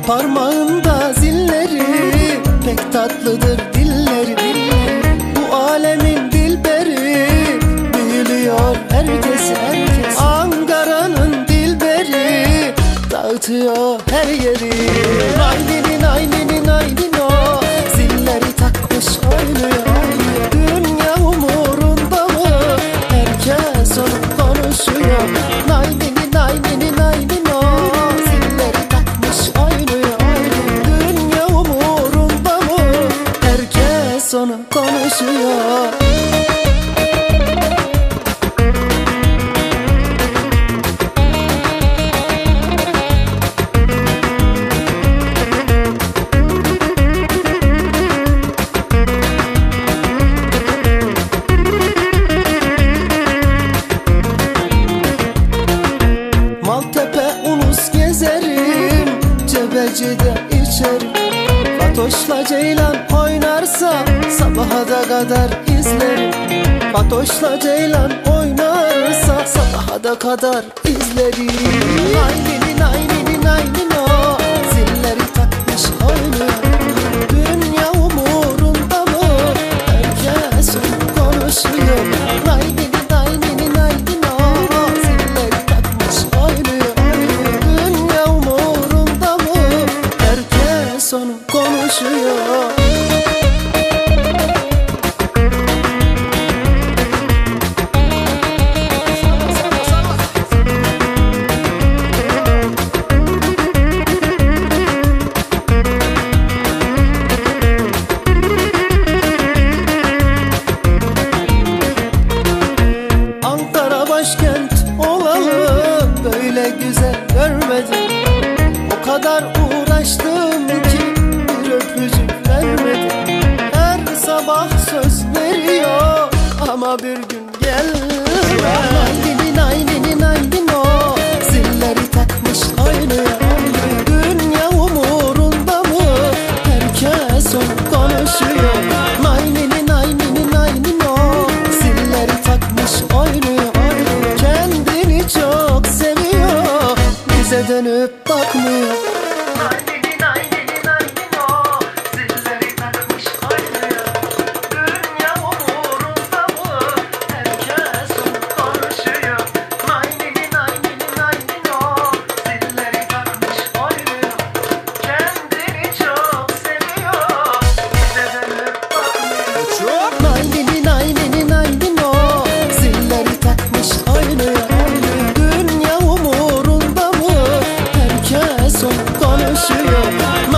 Parmağında zilleri, pek tatlıdır dilleri. Bu alemin dilberi, büyülüyor herkesi. Ankara'nın dilberi, dağıtıyor her yeri. Naynini naynini naynino, zilleri takmış oynuyor. Dünya umurunda mı? Herkes onu konuşuyor. Naynini naynini naynino, zilleri takmış oynuyor. Dünya umurunda mı? Herkes onu konuşuyor. Cebecide içerim. Fatoşla Ceylan oynarsa sabaha da kadar izlerim. Fatoşla Ceylan oynarsa sabaha da kadar izlerim. Naynini naynini naynino, zilleri takmış oynuyor. Dünya umurunda mı? Herkes onu konuşuyor. Naynini naynini naynino, zilleri takmış oynuyor. Dünya umurunda mı? Herkes onu konuşuyor. Ankara başkent olalı böyle güzel görmedim. O kadar uğraştım ki bir öpücük vermedim. Her sabah söz veriyor ama bir gün gelmez. Naynini naynini naynino, zilleri takmış oynuyor. Dünya umurunda mı? Herkes onu konuşuyor. Naynini naynini naynino, zilleri takmış oynuyor. Kendini çok seviyor, bize dönüp bakmıyor. Naynini naynini naynino, zilleri takmış oynuyor. Dünya umurunda mı? Herkes onu konuşuyor. Naynini naynini naynino, zilleri takmış oynuyor. Kendini çok seviyor, bize dönüp bakmıyor. Naynini naynini naynino, zilleri takmış oynuyor. Dünya umurunda mı? Herkes onu konuşuyor.